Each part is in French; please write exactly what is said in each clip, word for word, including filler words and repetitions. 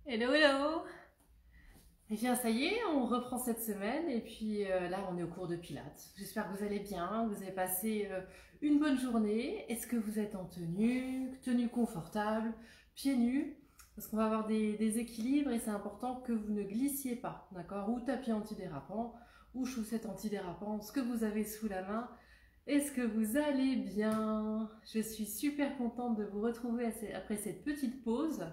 Hello, hello! Eh bien, ça y est, on reprend cette semaine et puis euh, là, on est au cours de Pilates. J'espère que vous allez bien, que vous avez passé euh, une bonne journée. Est-ce que vous êtes en tenue, tenue confortable, pieds nus? Parce qu'on va avoir des, des équilibres et c'est important que vous ne glissiez pas, d'accord? Ou tapis antidérapant, ou chaussettes antidérapantes, ce que vous avez sous la main. Est-ce que vous allez bien? Je suis super contente de vous retrouver après cette petite pause.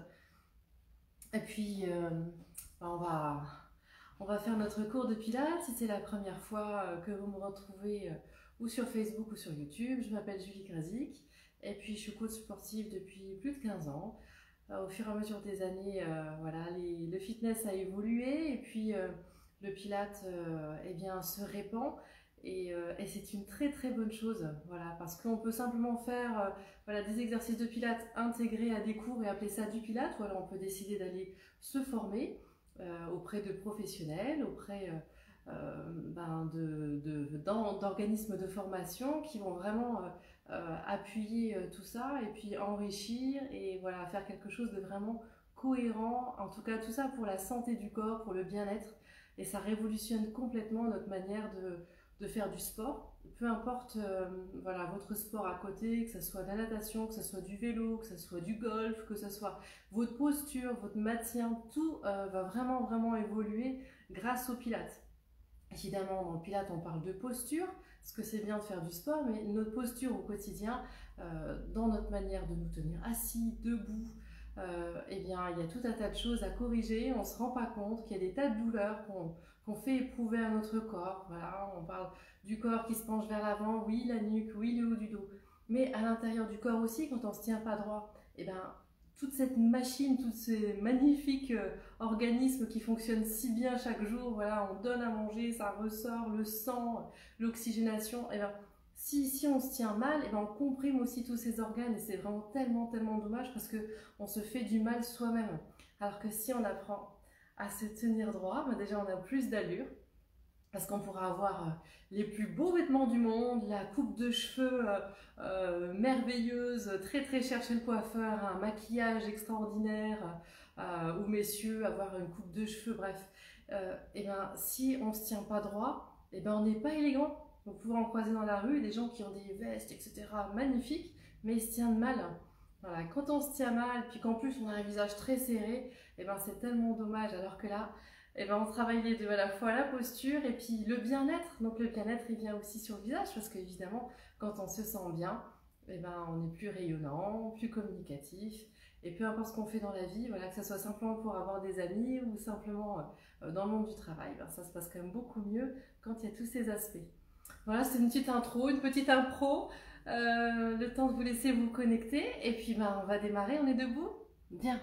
Et puis, euh, on va, on va faire notre cours de Pilates. Si c'est la première fois euh, que vous me retrouvez euh, ou sur Facebook ou sur YouTube, je m'appelle Julie Krasik et puis je suis coach sportive depuis plus de quinze ans. Euh, au fur et à mesure des années, euh, voilà, les, le fitness a évolué et puis euh, le Pilates euh, eh bien, se répand. Et, euh, et c'est une très très bonne chose, voilà, parce qu'on peut simplement faire euh, voilà, des exercices de Pilates intégrés à des cours et appeler ça du Pilates, ou alors on peut décider d'aller se former euh, auprès de professionnels, auprès euh, euh, ben de, de, d'organismes de formation qui vont vraiment euh, euh, appuyer euh, tout ça et puis enrichir et voilà, faire quelque chose de vraiment cohérent, en tout cas tout ça pour la santé du corps, pour le bien-être, et ça révolutionne complètement notre manière de de faire du sport, peu importe euh, voilà, votre sport à côté, que ce soit de la natation, que ce soit du vélo, que ce soit du golf, que ce soit votre posture, votre maintien, tout euh, va vraiment vraiment évoluer grâce au Pilates. Évidemment, dans le Pilates, on parle de posture, parce que c'est bien de faire du sport, mais notre posture au quotidien, euh, dans notre manière de nous tenir assis, debout, euh, eh bien, il y a tout un tas de choses à corriger. On ne se rend pas compte qu'il y a des tas de douleurs qu'on qu'on fait éprouver à notre corps. Voilà, on parle du corps qui se penche vers l'avant, oui, la nuque, oui, le haut du dos. Mais à l'intérieur du corps aussi, quand on ne se tient pas droit, eh bien, toute cette machine, tous ces magnifiques euh, organismes qui fonctionnent si bien chaque jour, voilà, on donne à manger, ça ressort, le sang, l'oxygénation, et bien, si, si on se tient mal, et bien, on comprime aussi tous ces organes et c'est vraiment tellement, tellement dommage parce qu'on se fait du mal soi-même. Alors que si on apprend à se tenir droit, ben déjà on a plus d'allure. Parce qu'on pourra avoir euh, les plus beaux vêtements du monde, la coupe de cheveux euh, euh, merveilleuse, très très chère chez le coiffeur, un maquillage extraordinaire, euh, ou messieurs, avoir une coupe de cheveux, bref. Euh, et ben, si on ne se tient pas droit, et ben, on n'est pas élégant. Vous pouvez en croiser dans la rue des gens qui ont des vestes, et cetera magnifiques, mais ils se tiennent mal. Voilà, quand on se tient mal, puis qu'en plus on a un visage très serré, et ben, c'est tellement dommage. Alors que là, et ben on travaille les deux, à la fois la posture et puis le bien-être. Donc le bien-être il vient aussi sur le visage parce qu'évidemment quand on se sent bien, et ben on est plus rayonnant, plus communicatif. Et peu importe ce qu'on fait dans la vie, voilà, que ce soit simplement pour avoir des amis ou simplement euh, dans le monde du travail, ben ça se passe quand même beaucoup mieux quand il y a tous ces aspects. Voilà, c'est une petite intro, une petite impro. Euh, le temps de vous laisser vous connecter. Et puis ben, on va démarrer, on est debout? Bien.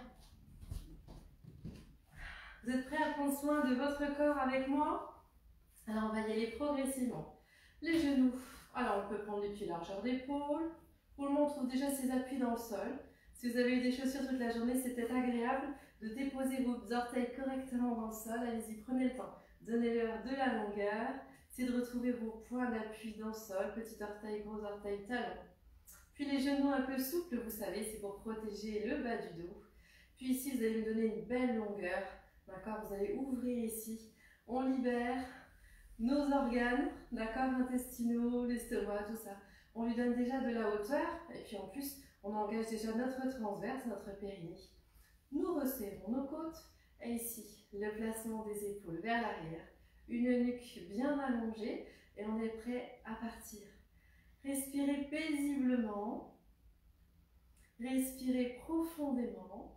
Vous êtes prêts à prendre soin de votre corps avec moi? Alors on va y aller progressivement. Les genoux, alors on peut prendre les pieds largeur d'épaule. Pour le moment, on trouve déjà ses appuis dans le sol. Si vous avez eu des chaussures toute la journée, c'est peut-être agréable de déposer vos orteils correctement dans le sol. Allez-y, prenez le temps. Donnez-leur de la longueur. Essayez de retrouver vos points d'appui dans le sol. Petit orteil, gros orteil, talon. Puis les genoux un peu souples, vous savez, c'est pour protéger le bas du dos. Puis ici, vous allez me donner une belle longueur. D'accord, vous allez ouvrir ici. On libère nos organes, d'accord, intestinaux, l'estomac, tout ça. On lui donne déjà de la hauteur. Et puis en plus, on engage déjà notre transverse, notre périnée. Nous resserrons nos côtes. Et ici, le placement des épaules vers l'arrière. Une nuque bien allongée. Et on est prêt à partir. Respirez paisiblement. Respirez profondément.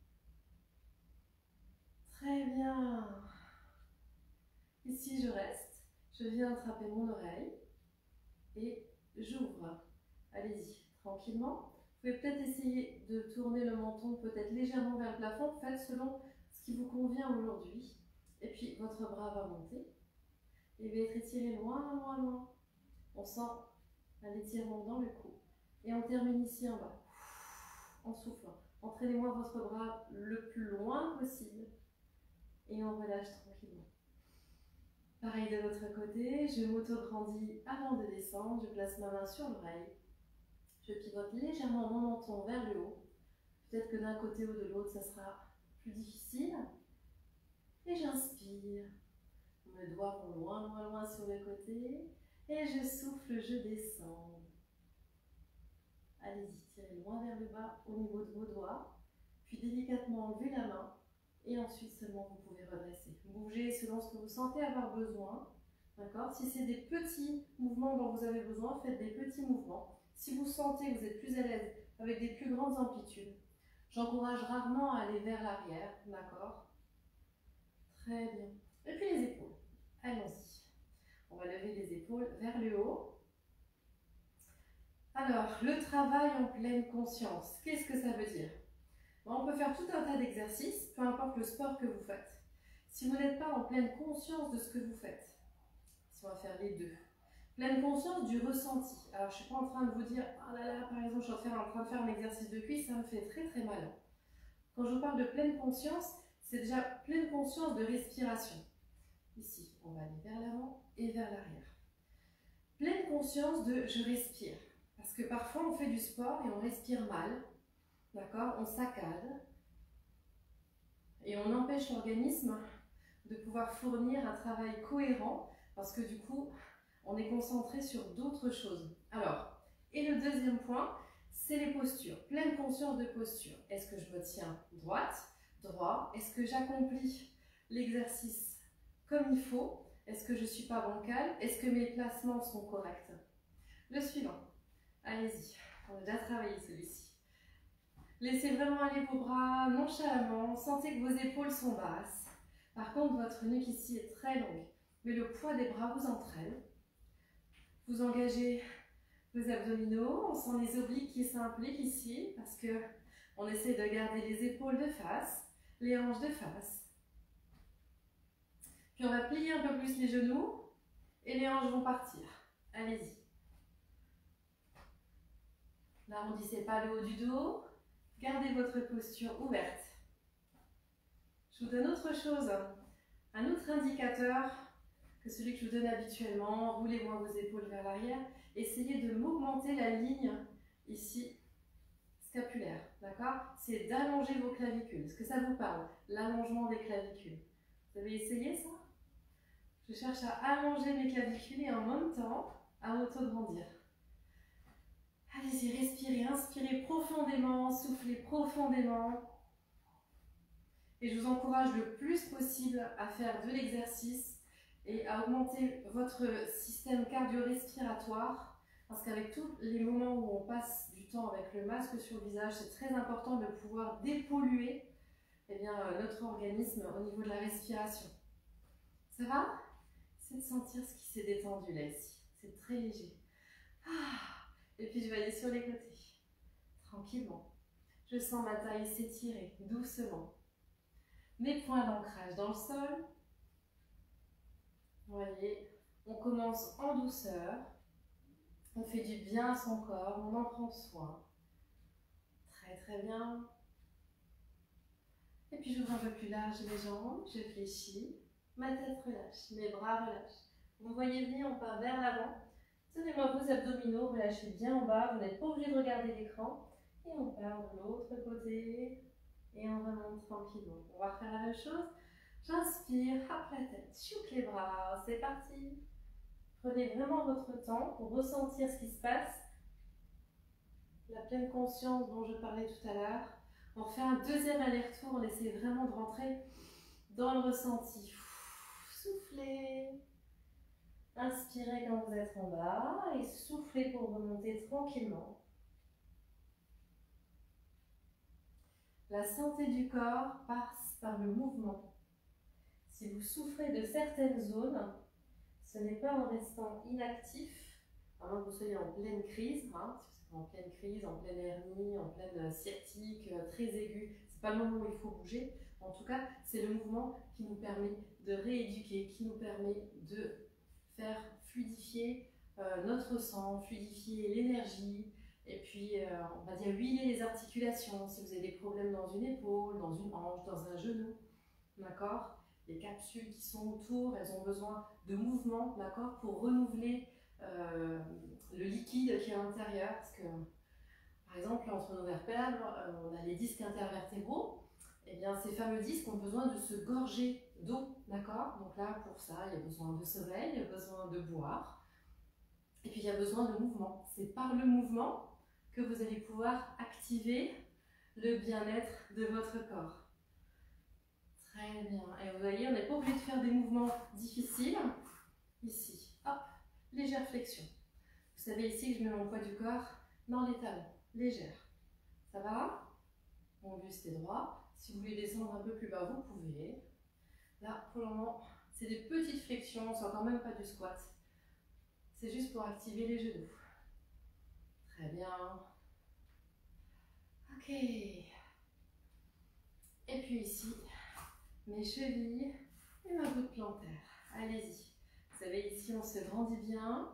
Très bien. Ici, je reste. Je viens attraper mon oreille et j'ouvre. Allez-y, tranquillement. Vous pouvez peut-être essayer de tourner le menton peut-être légèrement vers le plafond. Faites selon ce qui vous convient aujourd'hui. Et puis, votre bras va monter. Il va être étiré loin, loin, loin. On sent un étirement dans le cou. Et on termine ici en bas. En soufflant. Entraînez-moi votre bras le plus loin possible. Et on relâche tranquillement. Pareil de l'autre côté, je m'auto-grandis avant de descendre, je place ma main sur l'oreille. Je pivote légèrement mon menton vers le haut. Peut-être que d'un côté ou de l'autre, ça sera plus difficile. Et j'inspire. Mes doigts vont loin, loin, loin sur le côté. Et je souffle, je descends. Allez-y, tirez loin vers le bas au niveau de vos doigts. Puis délicatement enlevez la main. Et ensuite seulement vous pouvez redresser. Bougez selon ce que vous sentez avoir besoin. D'accord? Si c'est des petits mouvements dont vous avez besoin, faites des petits mouvements. Si vous sentez que vous êtes plus à l'aise avec des plus grandes amplitudes, j'encourage rarement à aller vers l'arrière. D'accord? Très bien. Et puis les épaules. Allons-y. On va lever les épaules vers le haut. Alors, le travail en pleine conscience, qu'est-ce que ça veut dire? On peut faire tout un tas d'exercices, peu importe le sport que vous faites. Si vous n'êtes pas en pleine conscience de ce que vous faites, si on va faire les deux, pleine conscience du ressenti. Alors, je ne suis pas en train de vous dire, ah là là, par exemple, je suis en train de faire un exercice de cuisse, ça me fait très très mal. Quand je vous parle de pleine conscience, c'est déjà pleine conscience de respiration. Ici, on va aller vers l'avant et vers l'arrière. Pleine conscience de je respire. Parce que parfois, on fait du sport et on respire mal. D'accord? On saccade et on empêche l'organisme de pouvoir fournir un travail cohérent parce que du coup, on est concentré sur d'autres choses. Alors, et le deuxième point, c'est les postures. Pleine conscience de posture. Est-ce que je me tiens droite, droit? Est-ce que j'accomplis l'exercice comme il faut? Est-ce que je ne suis pas bancale? Est-ce que mes placements sont corrects? Le suivant. Allez-y, on a déjà travaillé celui-ci. Laissez vraiment aller vos bras nonchalamment, sentez que vos épaules sont basses. Par contre, votre nuque ici est très longue, mais le poids des bras vous entraîne. Vous engagez vos abdominaux, on sent les obliques qui s'impliquent ici, parce que on essaie de garder les épaules de face, les hanches de face. Puis on va plier un peu plus les genoux, et les hanches vont partir. Allez-y. N'arrondissez pas le haut du dos. Gardez votre posture ouverte. Je vous donne autre chose, un autre indicateur que celui que je vous donne habituellement. Roulez moins vos épaules vers l'arrière. Essayez de m'augmenter la ligne ici, scapulaire. D'accord? C'est d'allonger vos clavicules. Est-ce que ça vous parle? L'allongement des clavicules. Vous avez essayé ça? Je cherche à allonger mes clavicules et en même temps à auto-grandir. Allez-y, respirez, inspirez profondément, soufflez profondément. Et je vous encourage le plus possible à faire de l'exercice et à augmenter votre système cardio-respiratoire. Parce qu'avec tous les moments où on passe du temps avec le masque sur le visage, c'est très important de pouvoir dépolluer eh bien, notre organisme au niveau de la respiration. Ça va? C'est de sentir ce qui s'est détendu là ici. C'est très léger. Ah. Et puis je vais aller sur les côtés, tranquillement. Je sens ma taille s'étirer doucement. Mes points d'ancrage dans le sol. Vous voyez, on commence en douceur. On fait du bien à son corps, on en prend soin. Très très bien. Et puis j'ouvre un peu plus large les jambes, je fléchis. Ma tête relâche, mes bras relâchent. Vous me voyez venir, on part vers l'avant. Tenez-moi vos abdominaux, relâchez bien en bas, vous n'êtes pas obligé de regarder l'écran. Et on part de l'autre côté et on remonte tranquillement. On va refaire la même chose. J'inspire, hop la tête, chouk les bras, c'est parti. Prenez vraiment votre temps pour ressentir ce qui se passe. La pleine conscience dont je parlais tout à l'heure. On refait un deuxième aller-retour, on essaie vraiment de rentrer dans le ressenti. Soufflez. Inspirez quand vous êtes en bas et soufflez pour remonter tranquillement. La santé du corps passe par le mouvement. Si vous souffrez de certaines zones, ce n'est pas en restant inactif, à moins que vous soyez en pleine crise, hein, si vous êtes en pleine crise, en pleine hernie, en pleine sciatique, très aiguë, ce n'est pas le moment où il faut bouger. En tout cas, c'est le mouvement qui nous permet de rééduquer, qui nous permet de faire fluidifier euh, notre sang, fluidifier l'énergie, et puis euh, on va dire huiler les articulations, si vous avez des problèmes dans une épaule, dans une hanche, dans un genou, d'accord? Les capsules qui sont autour, elles ont besoin de mouvement, d'accord, pour renouveler euh, le liquide qui est à l'intérieur, parce que, par exemple, entre nos vertèbres, euh, on a les disques intervertébraux, et bien ces fameux disques ont besoin de se gorger d'eau, d'accord? Donc là, pour ça, il y a besoin de sommeil, il y a besoin de boire, et puis il y a besoin de mouvement. C'est par le mouvement que vous allez pouvoir activer le bien-être de votre corps. Très bien. Et vous voyez, on n'est pas obligé de faire des mouvements difficiles. Ici, hop, légère flexion. Vous savez ici que je mets mon poids du corps dans les talons, légère. Ça va? Mon buste est droit. Si vous voulez descendre un peu plus bas, vous pouvez. Là, pour le moment, c'est des petites flexions, c'est encore même pas du squat. C'est juste pour activer les genoux. Très bien. Ok. Et puis ici, mes chevilles et ma voûte plantaire. Allez-y. Vous savez, ici, on se grandit bien.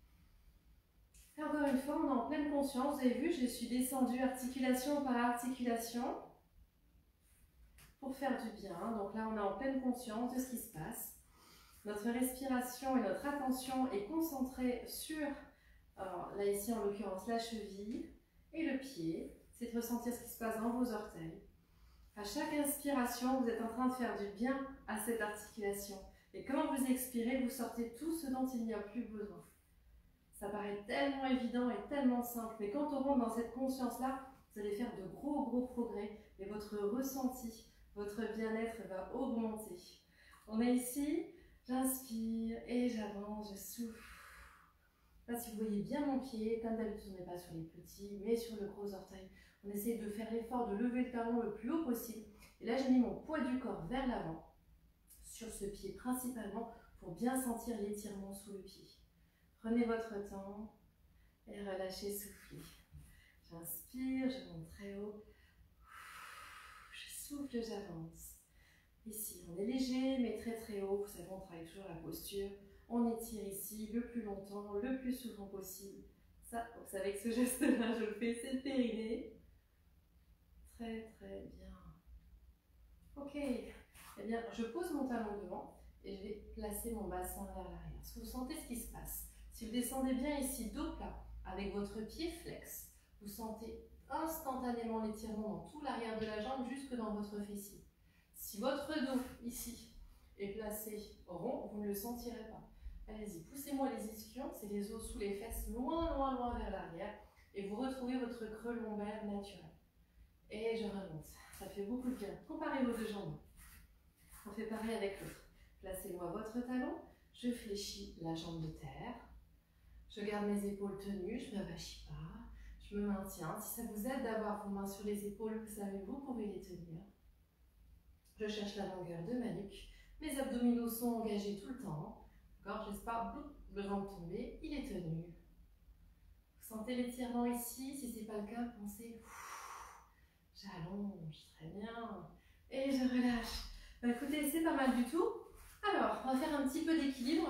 Et encore une fois, on est en pleine conscience. Vous avez vu, je suis descendue articulation par articulation pour faire du bien. Donc là, on est en pleine conscience de ce qui se passe. Notre respiration et notre attention est concentrée sur, alors là ici en l'occurrence, la cheville et le pied. C'est de ressentir ce qui se passe dans vos orteils. À chaque inspiration, vous êtes en train de faire du bien à cette articulation. Et quand vous expirez, vous sortez tout ce dont il n'y a plus besoin. Ça paraît tellement évident et tellement simple, mais quand on rentre dans cette conscience-là, vous allez faire de gros, gros progrès et votre ressenti, votre bien-être va augmenter. On est ici, j'inspire et j'avance, je souffle. Là, si vous voyez bien mon pied, comme d'habitude, on n'est pas sur les petits, mais sur le gros orteil. On essaie de faire l'effort de lever le talon le plus haut possible. Et là, j'ai mis mon poids du corps vers l'avant, sur ce pied principalement, pour bien sentir l'étirement sous le pied. Prenez votre temps et relâchez, soufflez. J'inspire, je monte très haut. Je souffle, j'avance. Ici, on est léger, mais très très haut. Vous savez, on travaille toujours la posture. On étire ici le plus longtemps, le plus souvent possible. Ça, vous savez que ce geste-là, je le fais, c'est le périnée. Très très bien. Ok. Eh bien, je pose mon talon devant et je vais placer mon bassin vers l'arrière. Est-ce que vous sentez ce qui se passe? Si vous descendez bien ici, dos plat, avec votre pied flex, vous sentez instantanément l'étirement dans tout l'arrière de la jambe jusque dans votre fessier. Si votre dos, ici, est placé rond, vous ne le sentirez pas. Allez-y, poussez-moi les ischions, c'est les os sous les fesses, loin, loin, loin vers l'arrière, et vous retrouvez votre creux lombaire naturel. Et je remonte. Ça fait beaucoup de bien. Comparez vos deux jambes. On fait pareil avec l'autre. Placez-moi votre talon, je fléchis la jambe de terre. Je garde mes épaules tenues, je ne m'abachis pas, je me maintiens. Si ça vous aide d'avoir vos mains sur les épaules, vous savez, vous pouvez les tenir. Je cherche la longueur de ma nuque. Mes abdominaux sont engagés tout le temps. D'accord, j'espère pas besoin de tomber, il est tenu. Vous sentez l'étirement ici, si ce n'est pas le cas, pensez, j'allonge, très bien. Et je relâche. Bah, écoutez, c'est pas mal du tout. Alors, on va faire un petit peu d'équilibre.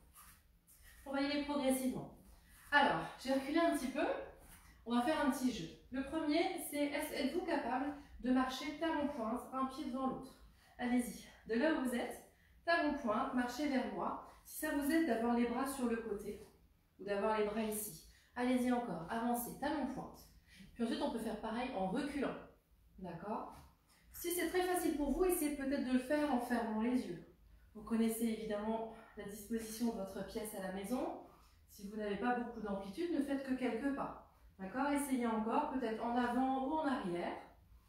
On va y aller progressivement. Alors, j'ai reculé un petit peu. On va faire un petit jeu. Le premier, c'est êtes-vous capable de marcher talon-pointe, un pied devant l'autre? Allez-y. De là où vous êtes, talon-pointe, marchez vers moi. Si ça vous aide d'avoir les bras sur le côté ou d'avoir les bras ici, allez-y encore. Avancez, talon-pointe. Puis ensuite, on peut faire pareil en reculant. D'accord? Si c'est très facile pour vous, essayez peut-être de le faire en fermant les yeux. Vous connaissez évidemment la disposition de votre pièce à la maison. Si vous n'avez pas beaucoup d'amplitude, ne faites que quelques pas. D'accord? Essayez encore, peut-être en avant ou en arrière.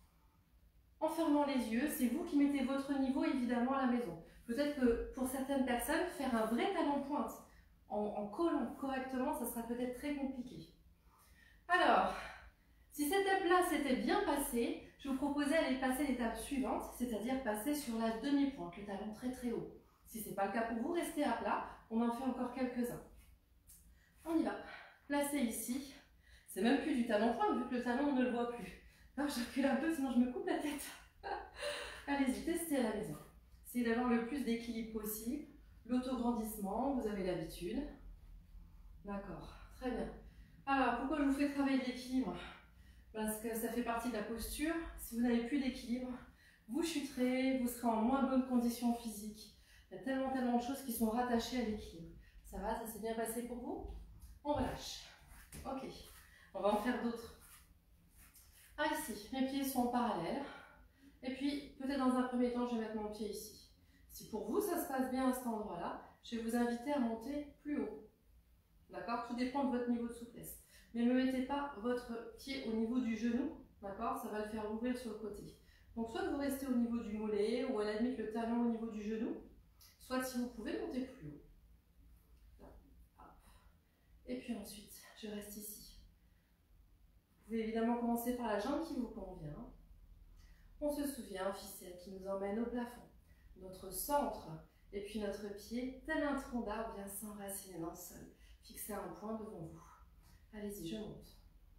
En fermant les yeux, c'est vous qui mettez votre niveau évidemment à la maison. Peut-être que pour certaines personnes, faire un vrai talon-pointe en, en collant correctement, ça sera peut-être très compliqué. Alors, si cette étape-là s'était bien passée, je vous proposais d'aller passer l'étape suivante, c'est-à-dire passer sur la demi-pointe, le talon très très haut. Si ce n'est pas le cas pour vous, restez à plat, on en fait encore quelques-uns. On y va. Placez ici. C'est même plus du talon-pointe, vu que le talon on ne le voit plus. Alors je recule un peu, sinon je me coupe la tête. Allez-y, testez à la maison. Essayez d'avoir le plus d'équilibre possible. L'autograndissement, vous avez l'habitude. D'accord, très bien. Alors, pourquoi je vous fais travailler l'équilibre? Parce que ça fait partie de la posture. Si vous n'avez plus d'équilibre, vous chuterez, vous serez en moins bonne condition physique. Il y a tellement, tellement de choses qui sont rattachées à l'équilibre. Ça va, ça s'est bien passé pour vous? On relâche. Ok, on va en faire d'autres. Ah, ici, mes pieds sont en parallèle. Et puis, peut-être dans un premier temps, je vais mettre mon pied ici. Si pour vous, ça se passe bien à cet endroit-là, je vais vous inviter à monter plus haut. D'accord? Tout dépend de votre niveau de souplesse. Mais ne mettez pas votre pied au niveau du genou, d'accord? Ça va le faire ouvrir sur le côté. Donc soit vous restez au niveau du mollet ou à la limite le talon au niveau du genou, soit si vous pouvez monter plus haut. Là. Hop. Et puis ensuite, je reste ici. Vous pouvez évidemment commencer par la jambe qui vous convient. On se souvient, ficelle qui nous emmène au plafond. Notre centre et puis notre pied, tel un tronc d'arbre, vient s'enraciner dans le sol. Fixez un point devant vous. Allez-y, je monte.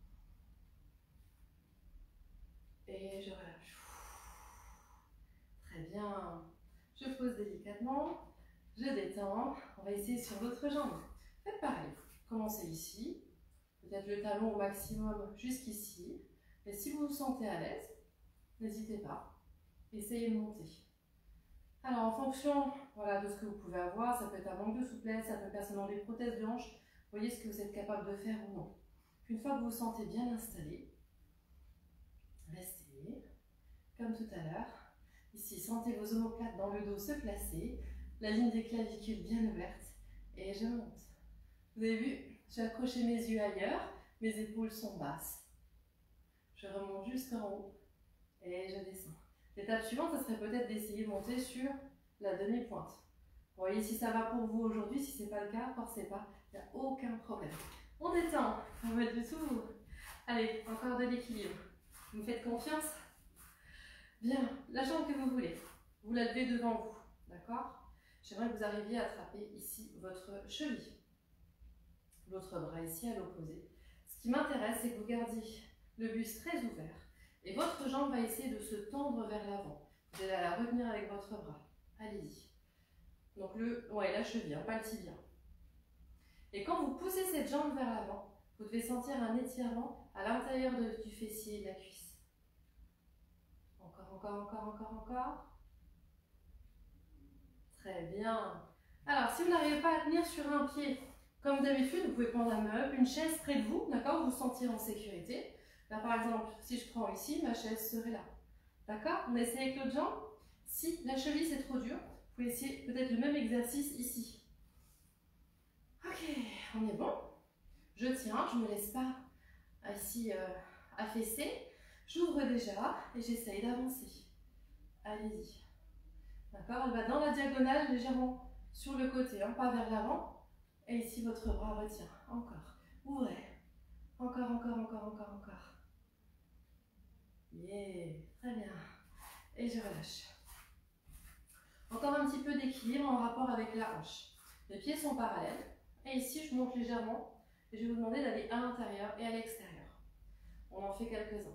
Et je relâche. Très bien. Je pose délicatement. Je détends. On va essayer sur l'autre jambe. Faites pareil. Commencez ici. Peut-être le talon au maximum jusqu'ici. Et si vous vous sentez à l'aise, n'hésitez pas. Essayez de monter. Alors, en fonction voilà, de ce que vous pouvez avoir, ça peut être un manque de souplesse, ça peut être personnellement des prothèses de hanche. Voyez ce que vous êtes capable de faire ou non. Une fois que vous vous sentez bien installé, restez comme tout à l'heure. Ici, sentez vos omoplates dans le dos se placer, la ligne des clavicules bien ouverte et je monte. Vous avez vu, j'ai accroché mes yeux ailleurs, mes épaules sont basses. Je remonte jusqu'en haut et je descends. L'étape suivante, ce serait peut-être d'essayer de monter sur la demi-pointe. Vous voyez si ça va pour vous aujourd'hui, si ce n'est pas le cas, forcez pas, il n'y a aucun problème. On détend, on va du tout. Allez, encore de l'équilibre. Vous me faites confiance? Bien, la jambe que vous voulez, vous la levez devant vous, d'accord? J'aimerais que vous arriviez à attraper ici votre cheville. L'autre bras ici à l'opposé. Ce qui m'intéresse, c'est que vous gardiez le buste très ouvert et votre jambe va essayer de se tendre vers l'avant. Vous allez la retenir avec votre bras. Allez-y. Donc le, ouais, la cheville, hein, pas le tibia. Et quand vous poussez cette jambe vers l'avant, vous devez sentir un étirement à l'intérieur du fessier et de la cuisse. Encore, encore, encore, encore, encore. Très bien. Alors, si vous n'arrivez pas à tenir sur un pied, comme d'habitude, vous pouvez prendre un meuble, une chaise près de vous, d'accord, vous vous sentir en sécurité. Là, par exemple, si je prends ici, ma chaise serait là. D'accord? On essaie avec l'autre jambe. Si la cheville, c'est trop dur, vous pouvez essayer peut-être le même exercice ici. Ok, on est bon. Je tiens, je ne me laisse pas ici euh, affaisser. J'ouvre déjà et j'essaye d'avancer. Allez-y. D'accord? Elle va dans la diagonale, légèrement sur le côté, hein, pas vers l'avant. Et ici, votre bras retient. Encore. Ouvrez. Encore, encore, encore, encore, encore. Yeah. Très bien. Et je relâche. Encore un petit peu d'équilibre en rapport avec la hanche. Les pieds sont parallèles. Et ici, je monte légèrement. Et je vais vous demander d'aller à l'intérieur et à l'extérieur. On en fait quelques-uns.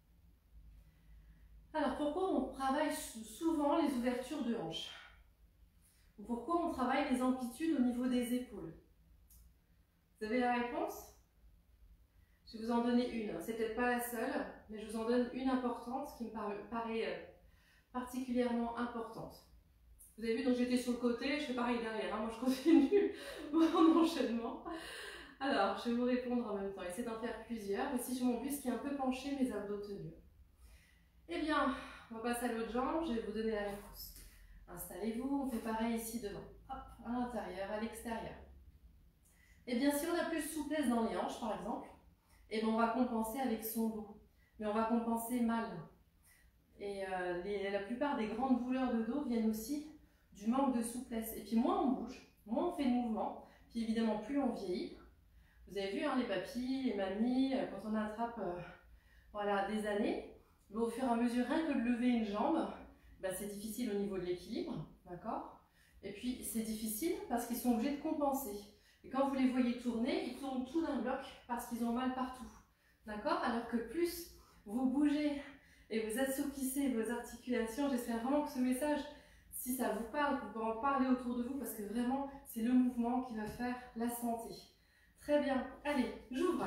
Alors, pourquoi on travaille souvent les ouvertures de hanches? Ou pourquoi on travaille les amplitudes au niveau des épaules? Vous avez la réponse? Je vais vous en donner une. C'est peut-être pas la seule, mais je vous en donne une importante qui me paraît particulièrement importante. Vous avez vu, donc j'étais sur le côté, je fais pareil derrière. Hein, moi, je continue mon enchaînement. Alors, je vais vous répondre en même temps. Essayez d'en faire plusieurs. Ici, j'ai mon buste qui est un peu penché, mes abdos tenus. Eh bien, on va passer à l'autre jambe. Je vais vous donner la réponse. Installez-vous. On fait pareil ici devant. Hop, à l'intérieur, à l'extérieur. Eh bien, si on a plus de souplesse dans les hanches, par exemple, eh bien, on va compenser avec son dos. Mais on va compenser mal. Et euh, les, la plupart des grandes douleurs de dos viennent aussi du manque de souplesse. Et puis, moins on bouge, moins on fait de mouvement. Puis, évidemment, plus on vieillit. Vous avez vu, hein, les papis, les mamies, quand on attrape euh, voilà, des années, mais au fur et à mesure, rien que de lever une jambe, bah, c'est difficile au niveau de l'équilibre, d'accord? Et puis, c'est difficile parce qu'ils sont obligés de compenser. Et quand vous les voyez tourner, ils tournent tout d'un bloc parce qu'ils ont mal partout, d'accord? Alors que plus vous bougez et vous assouplissez vos articulations, j'espère vraiment que ce message, si ça vous parle, vous pouvez en parler autour de vous parce que vraiment, c'est le mouvement qui va faire la santé. Très bien. Allez, j'ouvre.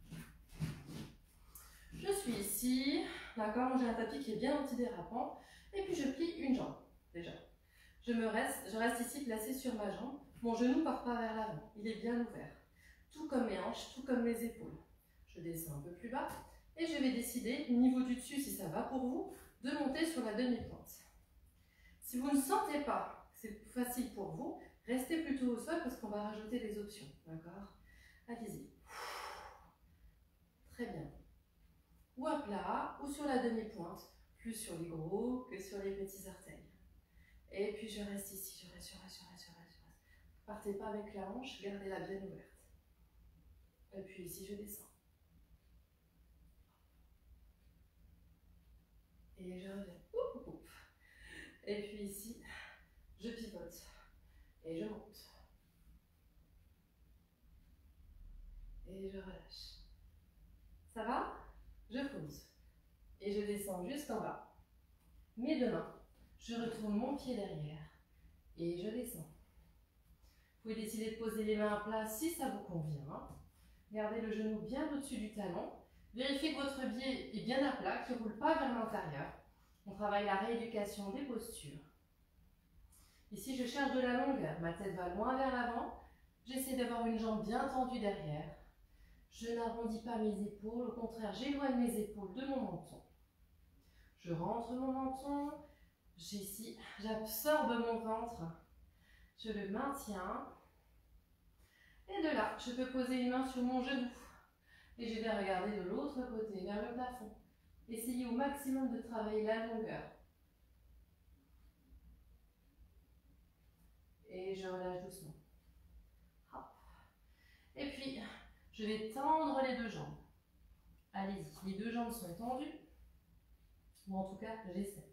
Je suis ici. D'accord, j'ai un tapis qui est bien antidérapant. Et puis, je plie une jambe, déjà. Je, me reste, je reste ici placée sur ma jambe. Mon genou ne part pas vers l'avant. Il est bien ouvert. Tout comme mes hanches, tout comme mes épaules. Je descends un peu plus bas. Et je vais décider, au niveau du dessus, si ça va pour vous, de monter sur la demi-pointe. Si vous ne sentez pas que c'est facile pour vous, restez plutôt au sol parce qu'on va rajouter des options. D'accord? Allez-y. Très bien. Ou à plat, ou sur la demi-pointe, plus sur les gros que sur les petits orteils. Et puis je reste ici, je reste, je reste, je reste, je reste, je reste. Partez pas avec la hanche, gardez-la bien ouverte. Et puis ici, je descends. Et je reviens. Oup, oup, oup. Et puis ici, je pivote. Et je monte. Et je relâche. Ça va? Je pose. Et je descends jusqu'en bas. Mes deux mains. Je retourne mon pied derrière. Et je descends. Vous pouvez décider de poser les mains à plat si ça vous convient. Gardez le genou bien au-dessus du talon. Vérifiez que votre pied est bien à plat, qu'il ne roule pas vers l'intérieur. On travaille la rééducation des postures. Ici, je cherche de la longueur. Ma tête va loin vers l'avant. J'essaie d'avoir une jambe bien tendue derrière. Je n'arrondis pas mes épaules. Au contraire, j'éloigne mes épaules de mon menton. Je rentre mon menton. Ici, j'absorbe mon ventre. Je le maintiens. Et de là, je peux poser une main sur mon genou. Et je vais regarder de l'autre côté, vers le plafond. Essayez au maximum de travailler la longueur. Et je relâche doucement. Hop. Et puis, je vais tendre les deux jambes. Allez-y, les deux jambes sont tendues. Ou en tout cas, j'essaie.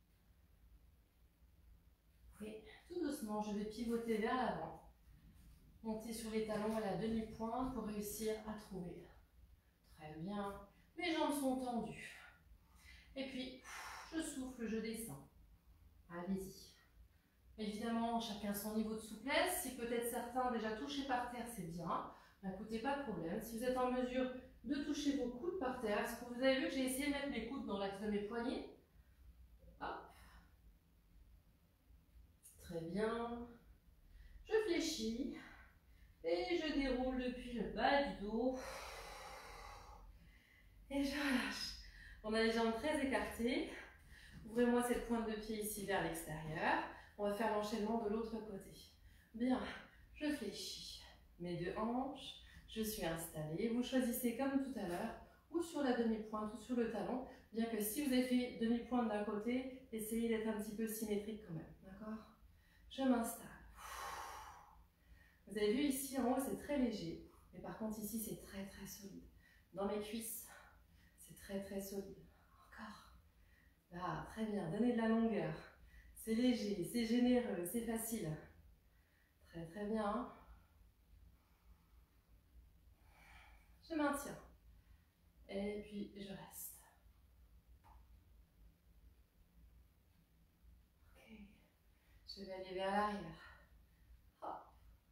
Et tout doucement, je vais pivoter vers l'avant. Monter sur les talons à la demi-pointe pour réussir à trouver. Très bien. Mes jambes sont tendues. Et puis, je souffle, je descends. Allez-y. Évidemment, chacun son niveau de souplesse. Si peut-être certains déjà touchés par terre, c'est bien. Ben, écoutez, pas de problème. Si vous êtes en mesure de toucher vos coudes par terre, est-ce que vous avez vu que j'ai essayé de mettre mes coudes dans l'axe de mes poignets? Hop. Très bien. Je fléchis. Et je déroule depuis le bas du dos. Et je relâche. On a les jambes très écartées. Ouvrez-moi cette pointe de pied ici vers l'extérieur. On va faire l'enchaînement de l'autre côté. Bien, je fléchis. Mes deux hanches. Je suis installée. Vous choisissez comme tout à l'heure, ou sur la demi-pointe ou sur le talon. Bien que si vous avez fait demi-pointe d'un côté, essayez d'être un petit peu symétrique quand même. D'accord? Je m'installe. Vous avez vu ici en haut, c'est très léger. Mais par contre ici, c'est très très solide. Dans mes cuisses, c'est très très solide. Encore. Là, très bien. Donnez de la longueur. C'est léger, c'est généreux, c'est facile. Très très bien. Je maintiens. Et puis je reste. Ok. Je vais aller vers l'arrière. Hop.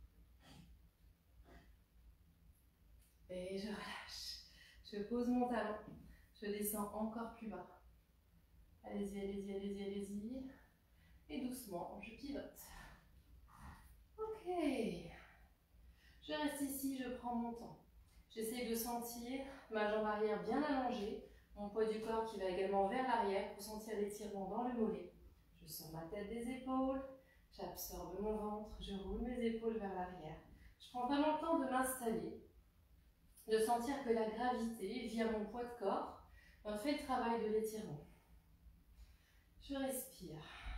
Et je relâche. Je pose mon talon. Je descends encore plus bas. Allez-y, allez-y, allez-y, allez-y. Et doucement, je pivote. Ok. Je reste ici, je prends mon temps. J'essaie de sentir ma jambe arrière bien allongée, mon poids du corps qui va également vers l'arrière pour sentir l'étirement dans le mollet. Je sens ma tête des épaules, j'absorbe mon ventre, je roule mes épaules vers l'arrière. Je prends vraiment le temps de m'installer, de sentir que la gravité, via mon poids de corps, fait le travail de l'étirement. Je respire.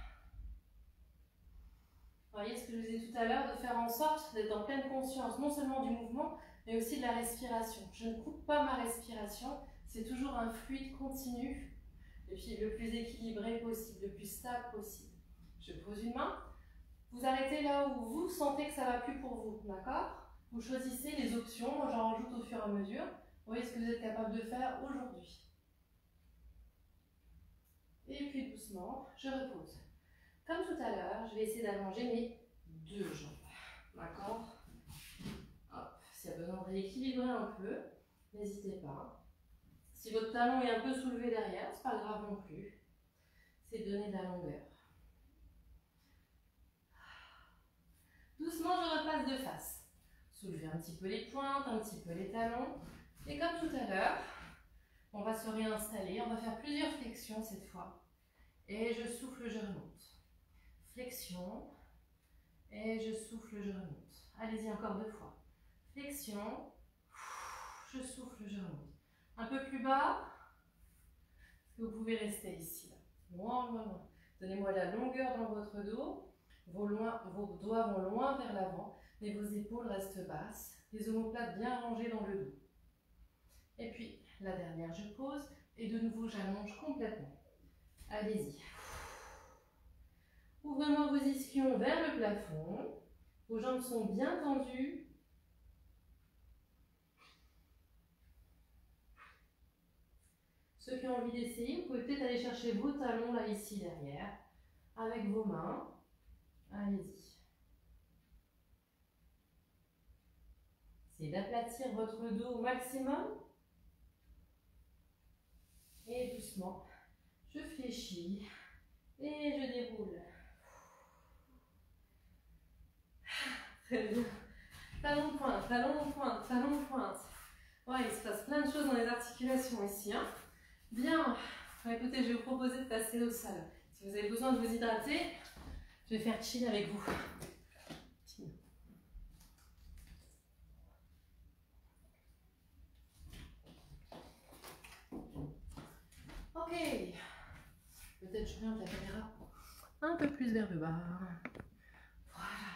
Vous voyez ce que je vous disais tout à l'heure, de faire en sorte d'être en pleine conscience, non seulement du mouvement, mais aussi de la respiration. Je ne coupe pas ma respiration, c'est toujours un fluide continu, et puis le plus équilibré possible, le plus stable possible. Je pose une main, vous arrêtez là où vous sentez que ça ne va plus pour vous, d'accord? Vous choisissez les options, moi j'en rajoute au fur et à mesure. Vous voyez ce que vous êtes capable de faire aujourd'hui. Et puis doucement, je repose. Comme tout à l'heure, je vais essayer d'allonger mes deux jambes. D'accord? S'il y a besoin de rééquilibrer un peu, n'hésitez pas. Si votre talon est un peu soulevé derrière, c'est pas grave non plus. C'est de donner de la longueur. Doucement, je repasse de face. Soulevez un petit peu les pointes, un petit peu les talons. Et comme tout à l'heure, on va se réinstaller. On va faire plusieurs flexions cette fois. Et je souffle, je remonte. Flexion. Et je souffle, je remonte. Allez-y encore deux fois. Flexion. Je souffle, je remonte. Un peu plus bas. Vous pouvez rester ici. Là. Loin, loin, loin. Donnez-moi la longueur dans votre dos. Vos, loin, vos doigts vont loin vers l'avant. Mais vos épaules restent basses. Les omoplates bien rangées dans le dos. Et puis, la dernière, je pose. Et de nouveau, j'allonge complètement. Allez-y. Ouvrez-moi vos ischions vers le plafond. Vos jambes sont bien tendues. Ceux qui ont envie d'essayer, vous pouvez peut-être aller chercher vos talons là, ici, derrière, avec vos mains. Allez-y. Essayez d'aplatir votre dos au maximum. Et doucement, je fléchis et je déroule. Très bien. Talon de pointe, talon de pointe, talon de pointe. Ouais, il se passe plein de choses dans les articulations ici. Hein. Bien. Enfin, écoutez, je vais vous proposer de passer au sol. Si vous avez besoin de vous hydrater, je vais faire chill avec vous. Chill. Ok. Peut-être je oriente la caméra un peu plus vers le bas. Voilà.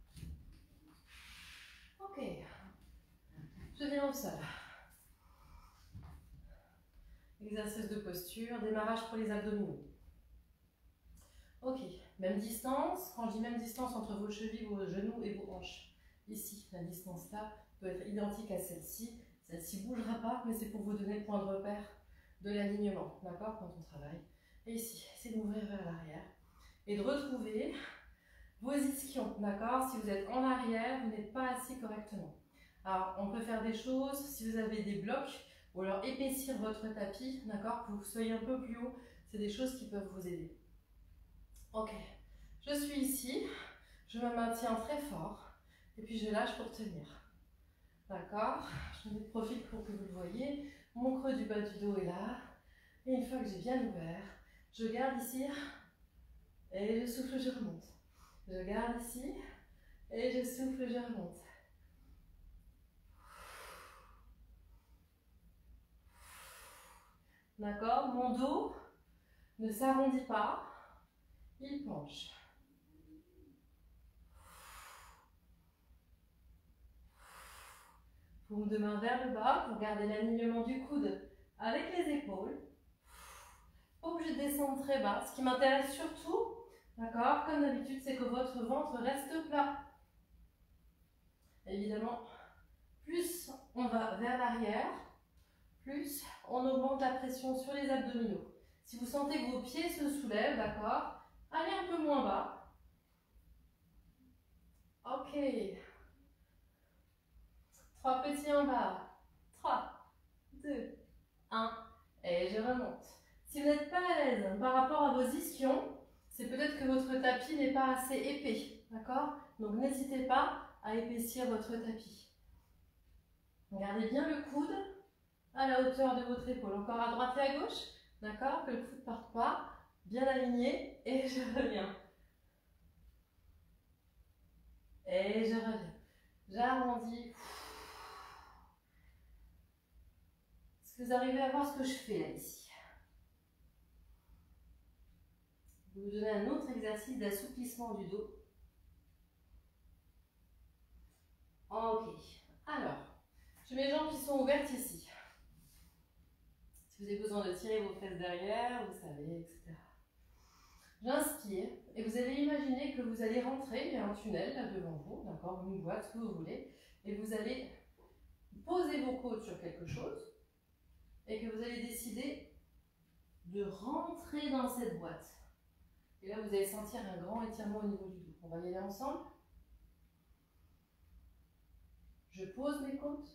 Ok. Je viens au sol. Exercice de posture, démarrage pour les abdominaux. Ok, même distance. Quand je dis même distance entre vos chevilles, vos genoux et vos hanches. Ici, la distance là peut être identique à celle-ci. Celle-ci ne bougera pas, mais c'est pour vous donner le point de repère de l'alignement, d'accord, quand on travaille. Et ici, c'est d'ouvrir vers l'arrière et de retrouver vos ischions, d'accord. Si vous êtes en arrière, vous n'êtes pas assis correctement. Alors, on peut faire des choses, si vous avez des blocs, ou alors épaissir votre tapis, d'accord, pour que vous soyez un peu plus haut. C'est des choses qui peuvent vous aider. Ok, je suis ici, je me maintiens très fort, et puis je lâche pour tenir. D'accord, je mets de profil pour que vous le voyez. Mon creux du bas du dos est là, et une fois que j'ai bien ouvert, je garde ici, et je souffle, je remonte. Je garde ici, et je souffle, je remonte. D'accord, mon dos ne s'arrondit pas, il penche. Paume de main vers le bas pour garder l'alignement du coude avec les épaules. Pas obligé de descendre très bas. Ce qui m'intéresse surtout, d'accord, comme d'habitude, c'est que votre ventre reste plat. Évidemment, plus on va vers l'arrière, plus on augmente la pression sur les abdominaux. Si vous sentez que vos pieds se soulèvent, d'accord, allez un peu moins bas. Ok. Trois petits en bas. Trois, deux, un. Et je remonte. Si vous n'êtes pas à l'aise par rapport à vos ischions, c'est peut-être que votre tapis n'est pas assez épais. D'accord? Donc n'hésitez pas à épaissir votre tapis. Gardez bien le coude à la hauteur de votre épaule. Encore à droite et à gauche. D'accord? Que le coude ne parte pas. Bien aligné. Et je reviens. Et je reviens. J'arrondis. Est-ce que vous arrivez à voir ce que je fais là, ici? Je vais vous donner un autre exercice d'assouplissement du dos. Ok. Alors, j'ai mes jambes qui sont ouvertes ici. Si vous avez besoin de tirer vos fesses derrière, vous savez, et cetera. J'inspire et vous allez imaginer que vous allez rentrer, il y a un tunnel là devant vous, d'accord, une boîte, ce que vous voulez, et vous allez poser vos côtes sur quelque chose et que vous allez décider de rentrer dans cette boîte. Et là, vous allez sentir un grand étirement au niveau du dos. On va y aller ensemble. Je pose mes côtes.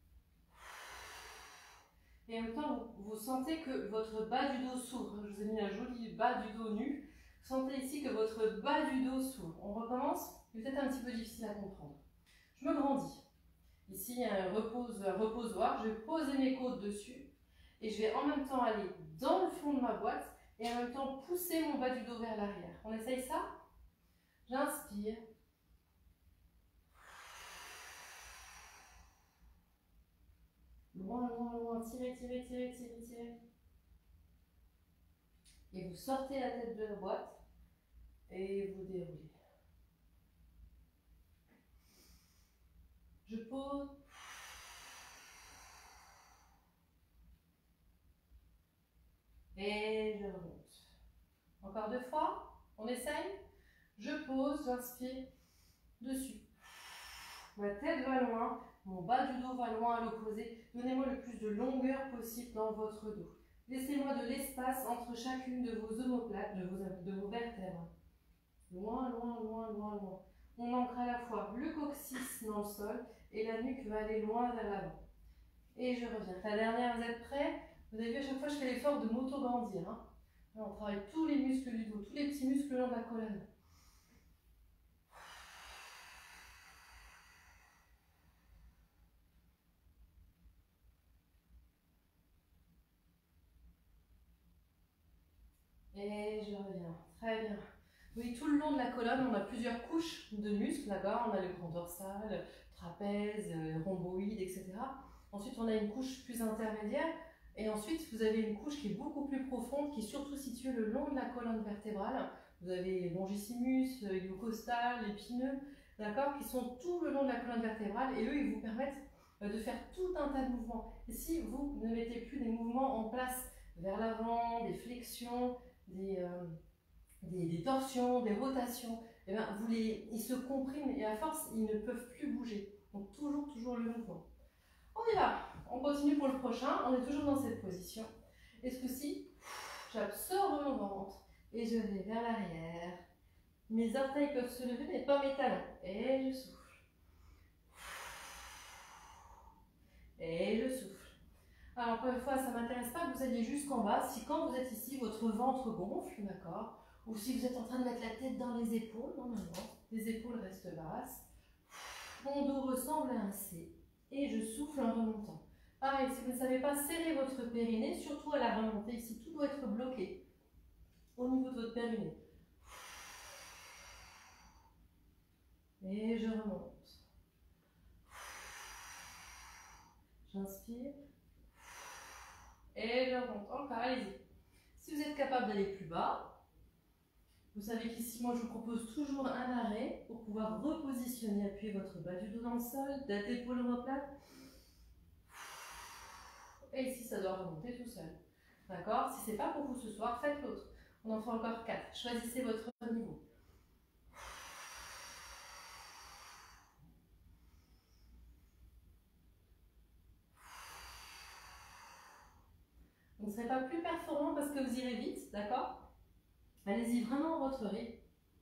Et en même temps, vous, vous sentez que votre bas du dos s'ouvre. Je vous ai mis un joli bas du dos nu. Vous sentez ici que votre bas du dos s'ouvre. On recommence. C'est peut-être un petit peu difficile à comprendre. Je me grandis. Ici, il y a un, repose, un reposoir. Je vais poser mes côtes dessus. Et je vais en même temps aller dans le fond de ma boîte et en même temps pousser mon bas du dos vers l'arrière. On essaye ça? J'inspire. Loin, loin, loin, tirez, tirez, tirez, tirez, tirez. Et vous sortez la tête de la boîte et vous déroulez. Je pose. Et je remonte. Encore deux fois. On essaye. Je pose, j'inspire dessus. Ma tête va loin, mon bas du dos va loin à l'opposé. Donnez-moi le plus de longueur possible dans votre dos. Laissez-moi de l'espace entre chacune de vos omoplates, de vos, de vos vertèbres. Loin, loin, loin, loin, loin. On ancre à la fois le coccyx dans le sol et la nuque va aller loin vers l'avant. Et je reviens. La dernière, vous êtes prêts? Vous avez vu, à chaque fois, je fais l'effort de m'auto-grandir. Hein. On travaille tous les muscles du dos, tous les petits muscles le long de la colonne. Et je reviens. Très bien. Oui, tout le long de la colonne, on a plusieurs couches de muscles, d'accord? On a le grand dorsal, trapèze, rhomboïde, et cetera. Ensuite, on a une couche plus intermédiaire. Et ensuite, vous avez une couche qui est beaucoup plus profonde, qui est surtout située le long de la colonne vertébrale. Vous avez longissimus, iliocostal, épineux, d'accord? Qui sont tout le long de la colonne vertébrale. Et eux, ils vous permettent de faire tout un tas de mouvements. Et si vous ne mettez plus des mouvements en place vers l'avant, des flexions, des... Euh, Des, des torsions, des rotations, et ben vous les, ils se compriment et à force, ils ne peuvent plus bouger. Donc toujours, toujours le mouvement. On y va. On continue pour le prochain. On est toujours dans cette position. Et ce coup-ci, j'absorbe mon ventre et je vais vers l'arrière. Mes orteils peuvent se lever, mais pas mes talons. Et je souffle. Et je souffle. Alors encore une fois, ça ne m'intéresse pas que vous alliez jusqu'en bas. Si quand vous êtes ici, votre ventre gonfle, d'accord? Ou si vous êtes en train de mettre la tête dans les épaules, normalement, les épaules restent basses. Mon dos ressemble à un C. Et je souffle en remontant. Pareil, si vous ne savez pas serrer votre périnée, surtout à la remontée, ici, tout doit être bloqué au niveau de votre périnée. Et je remonte. J'inspire. Et je remonte. Encore, allez-y. Si vous êtes capable d'aller plus bas, vous savez qu'ici, moi, je vous propose toujours un arrêt pour pouvoir repositionner, appuyer votre bas du dos dans le sol, tête épaule omoplate. Et ici, ça doit remonter tout seul. D'accord? Si ce n'est pas pour vous ce soir, faites l'autre. On en fait encore quatre. Choisissez votre niveau. Vous ne serez pas plus performant parce que vous irez vite, d'accord? Allez-y vraiment à votre rythme.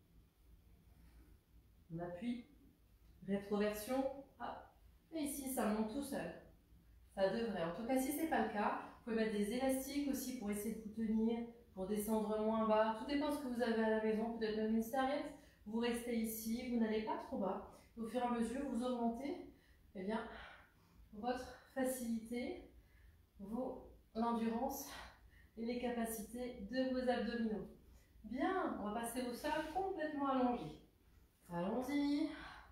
On appuie, rétroversion, hop. Et ici, ça monte tout seul. Ça devrait. En tout cas, si ce n'est pas le cas, vous pouvez mettre des élastiques aussi pour essayer de vous tenir, pour descendre moins bas. Tout dépend de ce que vous avez à la maison, peut-être même une serviette. Vous restez ici, vous n'allez pas trop bas. Au fur et à mesure, vous augmentez eh bien, votre facilité, vos l'endurance et les capacités de vos abdominaux. Bien, on va passer au sol complètement allongé. Allons-y.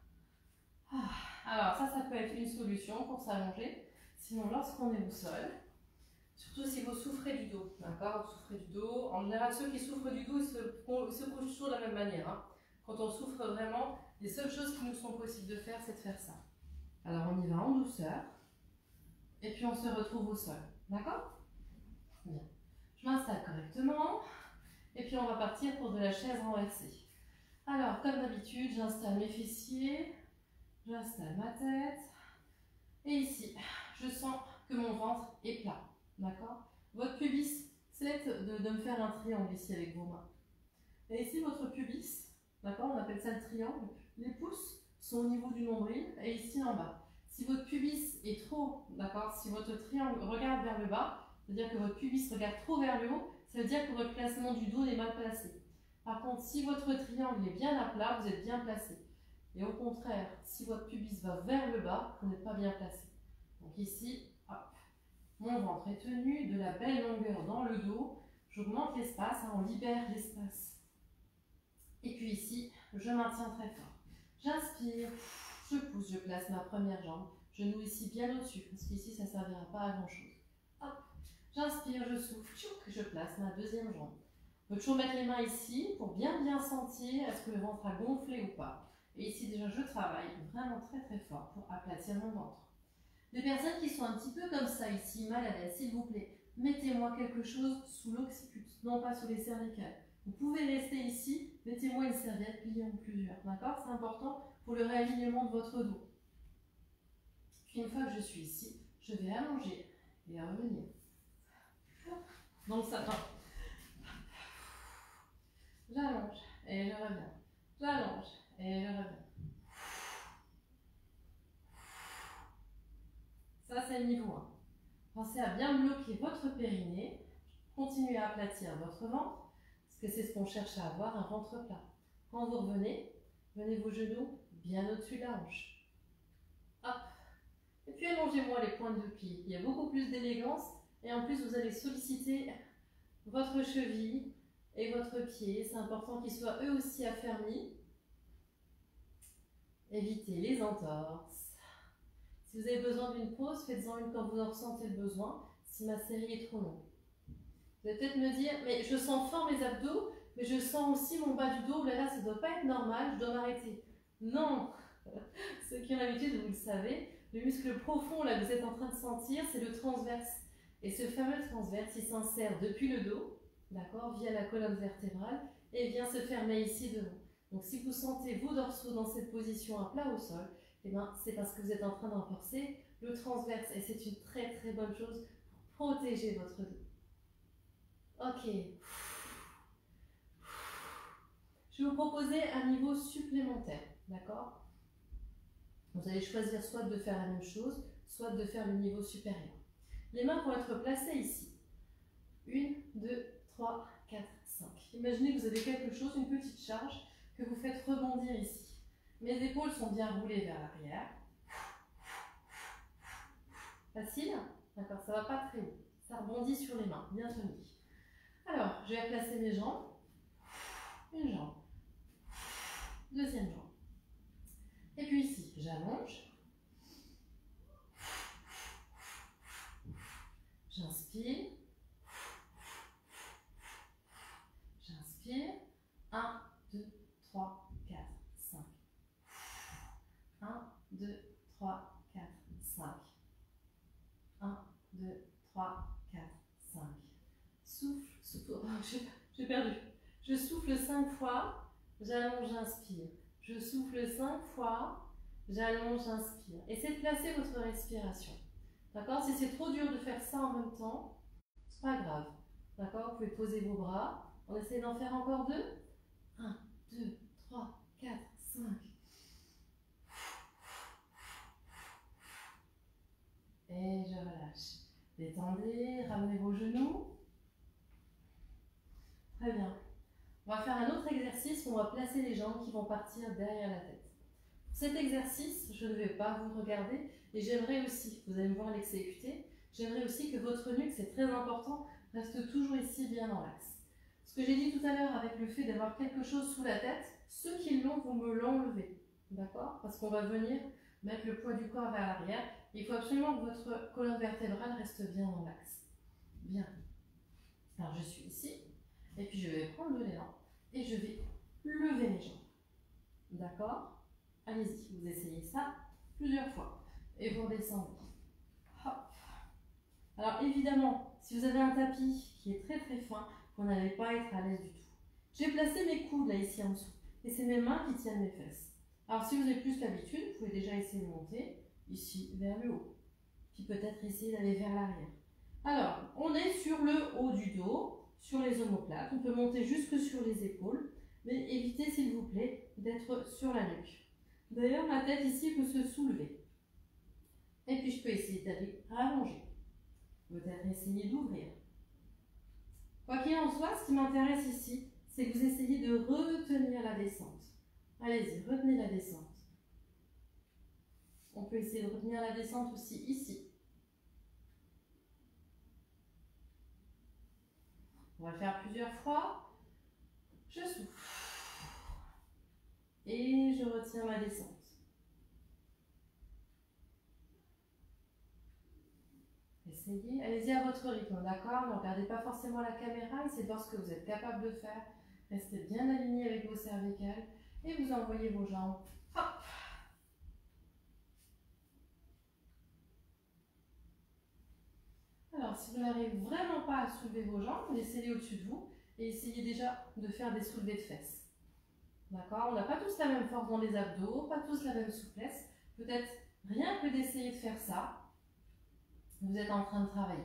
Alors ça, ça peut être une solution pour s'allonger. Sinon, lorsqu'on est au sol, surtout si vous souffrez du dos, d'accord? Vous souffrez du dos. En général, ceux qui souffrent du dos, ils se, ils se couchent toujours de la même manière. Hein. Quand on souffre vraiment, les seules choses qui nous sont possibles de faire, c'est de faire ça. Alors on y va en douceur. Et puis on se retrouve au sol. D'accord? Bien. Je m'installe correctement. Et puis on va partir pour de la chaise renversée. Alors, comme d'habitude, j'installe mes fessiers. J'installe ma tête. Et ici, je sens que mon ventre est plat. D'accord? Votre pubis, c'est de, de me faire un triangle ici avec vos mains. Et ici, votre pubis, d'accord? On appelle ça le triangle. Les pouces sont au niveau du nombril et ici en bas. Si votre pubis est trop, d'accord? Si votre triangle regarde vers le bas, c'est-à-dire que votre pubis regarde trop vers le haut, ça veut dire que votre placement du dos est mal placé. Par contre, si votre triangle est bien à plat, vous êtes bien placé. Et au contraire, si votre pubis va vers le bas, vous n'êtes pas bien placé. Donc ici, hop, mon ventre est tenu, de la belle longueur dans le dos. j'augmente l'espace, hein, on libère l'espace. Et puis ici, je maintiens très fort. J'inspire, je pousse, je place ma première jambe, genou ici bien au-dessus, parce qu'ici ça ne servira pas à grand chose. Hop, j'inspire, je souffle, tchouk, je place ma deuxième jambe. On peut toujours mettre les mains ici pour bien bien sentir est-ce que le ventre a gonflé ou pas. Et ici déjà je travaille vraiment très très fort pour aplatir mon ventre. Les personnes qui sont un petit peu comme ça ici, mal à l'aise, s'il vous plaît, mettez-moi quelque chose sous l'occiput, non pas sous les cervicales. Vous pouvez rester ici, mettez-moi une serviette pliée en plusieurs, d'accord? C'est important pour le réalignement de votre dos. Puis une fois que je suis ici, je vais allonger et revenir. Dans le sapin. J'allonge et je reviens. J'allonge et je reviens. Ça, c'est le niveau un. Pensez à bien bloquer votre périnée. Continuez à aplatir votre ventre, parce que c'est ce qu'on cherche à avoir, un ventre plat. Quand vous revenez, venez vos genoux bien au-dessus de la hanche. Hop. Et puis allongez-moi les pointes de pied. Il y a beaucoup plus d'élégance. Et en plus, vous allez solliciter votre cheville et votre pied. C'est important qu'ils soient eux aussi affermis. Évitez les entorses. Si vous avez besoin d'une pause, faites-en une quand vous en ressentez le besoin, si ma série est trop longue. Vous allez peut-être me dire, mais je sens fort mes abdos, mais je sens aussi mon bas du dos, là, là ça ne doit pas être normal, je dois m'arrêter. Non. Ceux qui ont l'habitude, vous le savez, le muscle profond, là, que vous êtes en train de sentir, c'est le transverse. Et ce fameux transverse, il s'insère depuis le dos, d'accord, via la colonne vertébrale, et vient se fermer ici devant. Donc si vous sentez vos dorsaux dans cette position à plat au sol, eh ben, c'est parce que vous êtes en train d'enforcer le transverse, et c'est une très très bonne chose pour protéger votre dos. Ok. Je vais vous proposer un niveau supplémentaire, d'accord? Vous allez choisir soit de faire la même chose, soit de faire le niveau supérieur. Les mains vont être placées ici. un, deux, trois, quatre, cinq. Imaginez que vous avez quelque chose, une petite charge, que vous faites rebondir ici. Mes épaules sont bien roulées vers l'arrière. Facile? D'accord, ça ne va pas très haut. Ça rebondit sur les mains, bien tenu. Alors, je vais placer mes jambes. Une jambe. Deuxième jambe. Et puis ici, j'allonge. J'inspire. J'inspire. un, deux, trois, quatre, cinq. un, deux, trois, quatre, cinq. un, deux, trois, quatre, cinq. Souffle, souffle. Oh, j'ai perdu. Je souffle cinq fois, j'allonge, j'inspire. Je souffle cinq fois, j'allonge, j'inspire. Essayez de placer votre respiration. D'accord? Si c'est trop dur de faire ça en même temps, c'est pas grave. D'accord? Vous pouvez poser vos bras. On essaie d'en faire encore deux. un, deux, trois, quatre, cinq. Et je relâche. Détendez, ramenez vos genoux. Très bien. On va faire un autre exercice où on va placer les jambes qui vont partir derrière la tête. Pour cet exercice, je ne vais pas vous regarder et j'aimerais aussi, vous allez me voir l'exécuter, j'aimerais aussi que votre nuque, c'est très important, reste toujours ici bien dans l'axe. Ce que j'ai dit tout à l'heure avec le fait d'avoir quelque chose sous la tête, ceux qui l'ont, vous me l'enlevez. D'accord? Parce qu'on va venir mettre le poids du corps vers l'arrière. Il faut absolument que votre colonne vertébrale reste bien dans l'axe. Bien. Alors je suis ici. Et puis je vais prendre de l'élan et je vais lever mes jambes. D'accord? Allez-y, vous essayez ça plusieurs fois. Et vous redescendez. Hop. Alors évidemment, si vous avez un tapis qui est très très fin, vous n'allez pas être à l'aise du tout. J'ai placé mes coudes là ici en dessous. Et c'est mes mains qui tiennent mes fesses. Alors si vous avez plus l'habitude, vous pouvez déjà essayer de monter ici vers le haut. Puis peut-être essayer d'aller vers l'arrière. Alors, on est sur le haut du dos. Sur les omoplates, on peut monter jusque sur les épaules, mais évitez s'il vous plaît d'être sur la nuque. D'ailleurs, ma tête ici peut se soulever. Et puis je peux essayer d'aller rallonger. Peut-être essayer d'ouvrir. Quoi qu'il en soit, ce qui m'intéresse ici, c'est que vous essayez de retenir la descente. Allez-y, retenez la descente. On peut essayer de retenir la descente aussi ici. On va le faire plusieurs fois. Je souffle. Et je retiens ma descente. Essayez, allez-y à votre rythme, d'accord? Ne regardez pas forcément la caméra, essayez de voir ce que vous êtes capable de faire. Restez bien aligné avec vos cervicales et vous envoyez vos jambes. Hop. Alors, si vous n'arrivez vraiment pas à soulever vos jambes, laissez-les au-dessus de vous et essayez déjà de faire des soulevés de fesses. D'accord? On n'a pas tous la même force dans les abdos, pas tous la même souplesse. Peut-être rien que d'essayer de faire ça, vous êtes en train de travailler.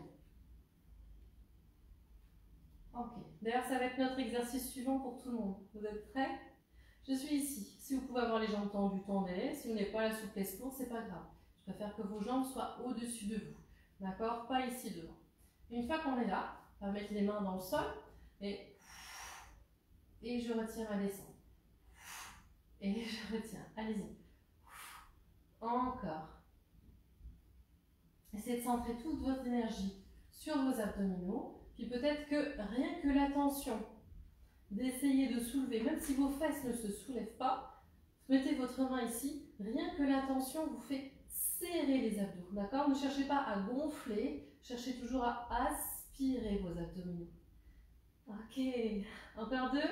Ok. D'ailleurs, ça va être notre exercice suivant pour tout le monde. Vous êtes prêts? Je suis ici. Si vous pouvez avoir les jambes tendues, tendez. Si vous n'avez pas la souplesse pour, c'est pas grave. Je préfère que vos jambes soient au-dessus de vous. D'accord? Pas ici devant. Une fois qu'on est là, on va mettre les mains dans le sol et, et je retire ma descente. Et je retiens. Allez-y. Encore. Essayez de centrer toute votre énergie sur vos abdominaux. Puis peut-être que rien que la tension d'essayer de soulever, même si vos fesses ne se soulèvent pas, mettez votre main ici. Rien que la tension vous fait serrer les abdos. D'accord? Ne cherchez pas à gonfler. Cherchez toujours à aspirer vos abdominaux. Ok. Encore deux.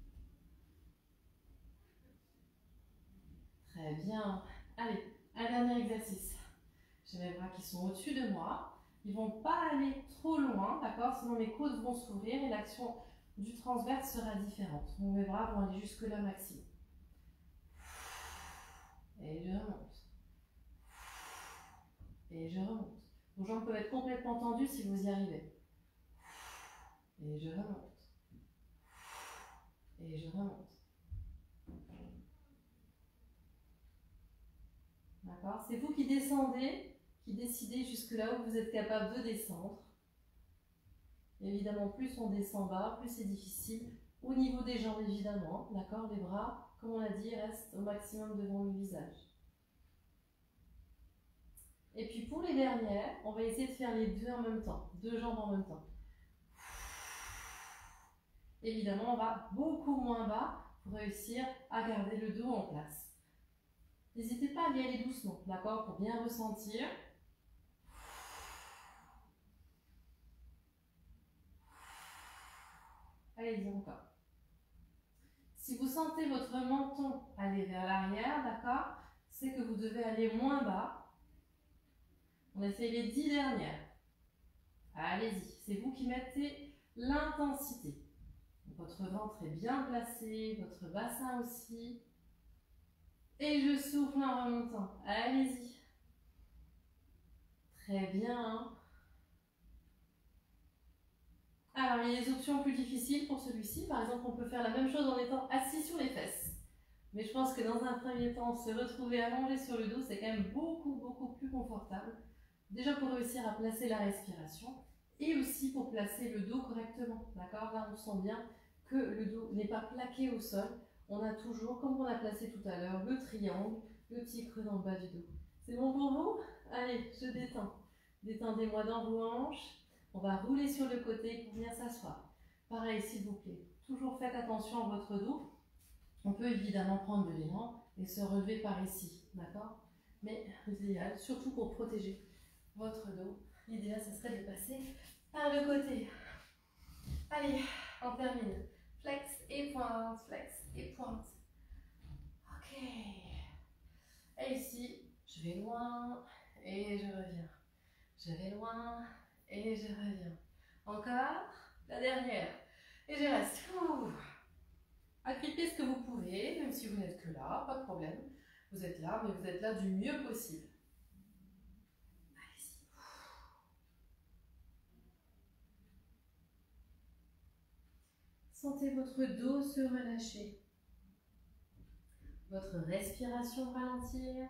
Très bien. Allez, un dernier exercice. J'ai mes bras qui sont au-dessus de moi. Ils ne vont pas aller trop loin, d'accord? Sinon mes côtes vont s'ouvrir et l'action du transverse sera différente. Donc mes bras vont aller jusque là maximum. Et je remonte. Et je remonte. Vos jambes peuvent être complètement tendues si vous y arrivez. Et je remonte. Et je remonte. D'accord? C'est vous qui descendez, qui décidez jusque là où vous êtes capable de descendre. Évidemment, plus on descend bas, plus c'est difficile. Au niveau des jambes, évidemment. D'accord? Les bras, comme on l'a dit, restent au maximum devant le visage. Et puis pour les dernières, on va essayer de faire les deux en même temps. Deux jambes en même temps. Évidemment, on va beaucoup moins bas pour réussir à garder le dos en place. N'hésitez pas à y aller doucement, d'accord? Pour bien ressentir. Allez-y encore. Si vous sentez votre menton aller vers l'arrière, d'accord? C'est que vous devez aller moins bas. On essaye les dix dernières. Allez-y, c'est vous qui mettez l'intensité. Votre ventre est bien placé, votre bassin aussi. Et je souffle en remontant. Allez-y. Très bien. Alors, il y a des options plus difficiles pour celui-ci. Par exemple, on peut faire la même chose en étant assis sur les fesses. Mais je pense que dans un premier temps, se retrouver allongé sur le dos, c'est quand même beaucoup, beaucoup plus confortable. Déjà pour réussir à placer la respiration et aussi pour placer le dos correctement. D'accord? Là, on sent bien que le dos n'est pas plaqué au sol. On a toujours, comme on a placé tout à l'heure, le triangle, le petit creux dans le bas du dos. C'est bon pour vous? Allez, je détends. Détendez-moi dans vos hanches. On va rouler sur le côté pour venir s'asseoir. Pareil, s'il vous plaît. Toujours faites attention à votre dos. On peut évidemment prendre de l'élan et se relever par ici. D'accord? Mais l'idéal, surtout pour protéger votre dos, l'idéal, ce serait de passer par le côté. Allez, on termine. Flex et pointe, flex et pointe. Ok. Et ici, je vais loin et je reviens. Je vais loin et je reviens. Encore, la dernière. Et je reste. Ouh. Agrippez ce que vous pouvez, même si vous n'êtes que là, pas de problème. Vous êtes là, mais vous êtes là du mieux possible. Allez-y. Sentez votre dos se relâcher. Votre respiration ralentir.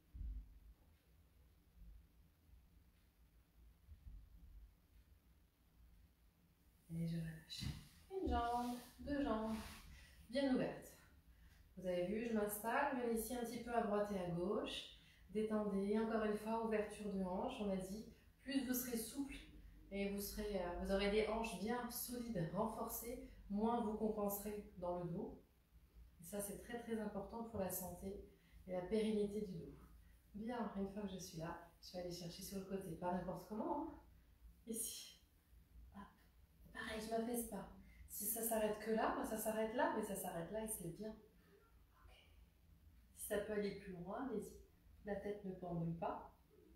Et je relâche. Une jambe, deux jambes, bien ouvertes. Vous avez vu, je m'installe, je viens ici un petit peu à droite et à gauche. Détendez, encore une fois, ouverture de hanche, on a dit. Plus vous serez souple et vous, serez, euh, vous aurez des hanches bien solides, renforcées, moins vous compenserez dans le dos. Et ça, c'est très très important pour la santé et la pérennité du dos. Bien, une fois que je suis là, je vais aller chercher sur le côté, pas n'importe comment, hein. Ici. Hop. Pareil, je ne m'affaisse pas. Si ça s'arrête que là, ça s'arrête là, mais ça s'arrête là et c'est bien. Okay. Si ça peut aller plus loin, allez-y. La tête ne pendule pas.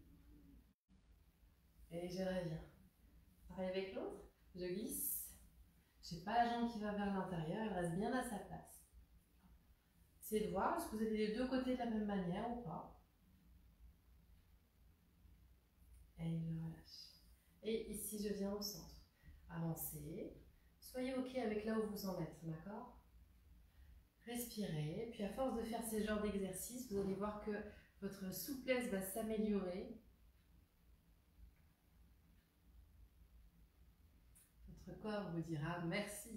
Et je reviens. Pareil avec l'autre, je glisse. Je n'ai pas la jambe qui va vers l'intérieur, elle reste bien à sa place. Essayez de voir, est-ce que vous avez les deux côtés de la même manière ou pas. Et je relâche. Et ici, je viens au centre. Avancez. Soyez OK avec là où vous en êtes, d'accord? Respirez. Puis à force de faire ces genres d'exercices, vous allez voir que votre souplesse va s'améliorer. Votre corps vous dira merci.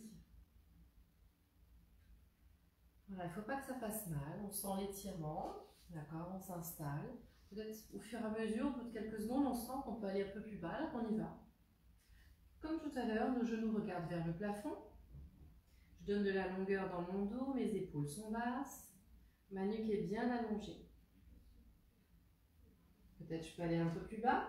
Voilà, il ne faut pas que ça fasse mal. On sent l'étirement, d'accord? On s'installe. Peut-être au fur et à mesure, au bout de quelques secondes, on sent qu'on peut aller un peu plus bas. Là, on y va. Comme tout à l'heure, nos genoux regardent vers le plafond. Je donne de la longueur dans mon dos, mes épaules sont basses. Ma nuque est bien allongée. Peut-être je peux aller un peu plus bas.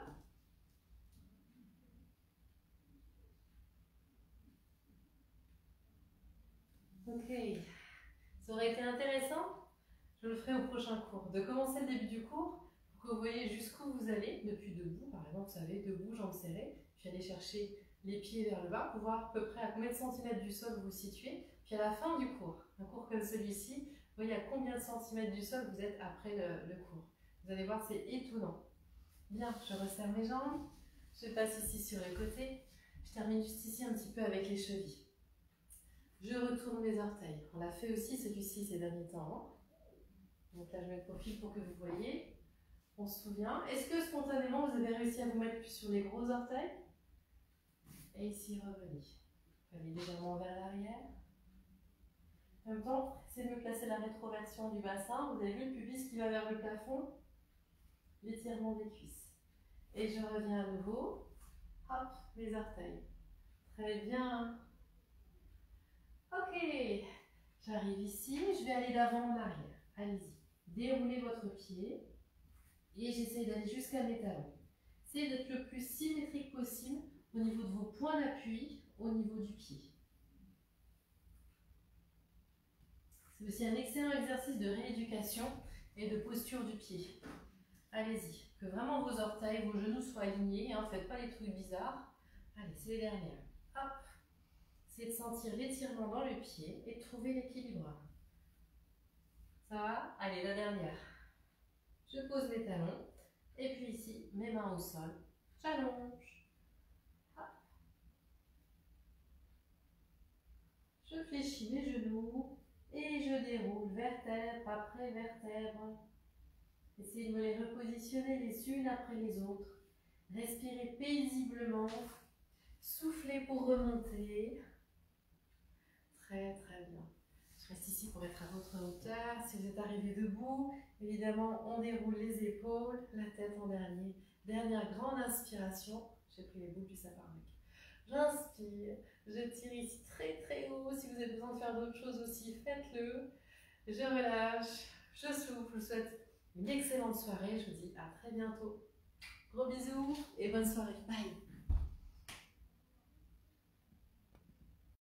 Ok. Ça aurait été intéressant, je le ferai au prochain cours, de commencer le début du cours pour que vous voyez jusqu'où vous allez, depuis debout, par exemple, vous savez, debout, jambes serrées, puis aller chercher les pieds vers le bas pour voir à peu près à combien de centimètres du sol vous vous situez, puis à la fin du cours, un cours comme celui-ci, vous voyez à combien de centimètres du sol vous êtes après le, le cours. Vous allez voir, c'est étonnant. Bien, je resserre mes jambes, je passe ici sur les côtés, je termine juste ici un petit peu avec les chevilles. Je retourne mes orteils. On l'a fait aussi celui-ci ces derniers temps. Donc là, je mets le profil pour que vous voyez. On se souvient. Est-ce que spontanément, vous avez réussi à vous mettre plus sur les gros orteils? Et ici, revenez. Allez légèrement vers l'arrière. En même temps, essayez de placer la rétroversion du bassin. Vous avez vu le pubis qui va vers le plafond? L'étirement des cuisses. Et je reviens à nouveau. Hop, les orteils. Très bien. Ok, j'arrive ici, je vais aller d'avant en arrière. Allez-y, déroulez votre pied et j'essaie d'aller jusqu'à mes talons. Essayez d'être le plus symétrique possible au niveau de vos points d'appui, au niveau du pied. C'est aussi un excellent exercice de rééducation et de posture du pied. Allez-y, que vraiment vos orteils, vos genoux soient alignés, hein, faites pas les trucs bizarres. Allez, c'est les dernières. Hop. C'est de sentir l'étirement dans le pied et de trouver l'équilibre. Ça va? Allez, la dernière. Je pose mes talons et puis ici, mes mains au sol. J'allonge. Hop. Je fléchis mes genoux et je déroule vertèbre après vertèbre. Essayez de me les repositionner les unes après les autres. Respirez paisiblement. Soufflez pour remonter. Très très bien. Je reste ici pour être à votre hauteur. Si vous êtes arrivé debout, évidemment, on déroule les épaules, la tête en dernier. Dernière grande inspiration. J'ai pris les boucles du sapin. J'inspire, je tire ici très très haut. Si vous avez besoin de faire d'autres choses aussi, faites-le. Je relâche, je souffle. Je vous souhaite une excellente soirée. Je vous dis à très bientôt. Gros bisous et bonne soirée. Bye.